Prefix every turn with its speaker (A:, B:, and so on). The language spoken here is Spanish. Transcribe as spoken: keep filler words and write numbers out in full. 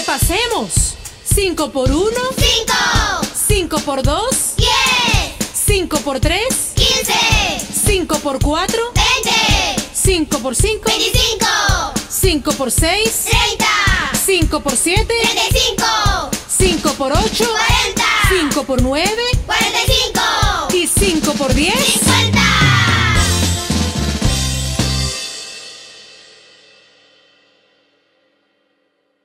A: Repasemos. cinco por uno.
B: cinco.
A: cinco por dos.
B: diez.
A: cinco por tres.
B: quince.
A: cinco por cuatro.
B: veinte.
A: cinco por cinco.
B: veinticinco.
A: cinco por seis.
B: treinta.
A: cinco por siete.
B: treinta y cinco.
A: cinco por ocho.
B: cuarenta.
A: cinco por nueve.
B: cuarenta y cinco.
A: Y cinco por diez.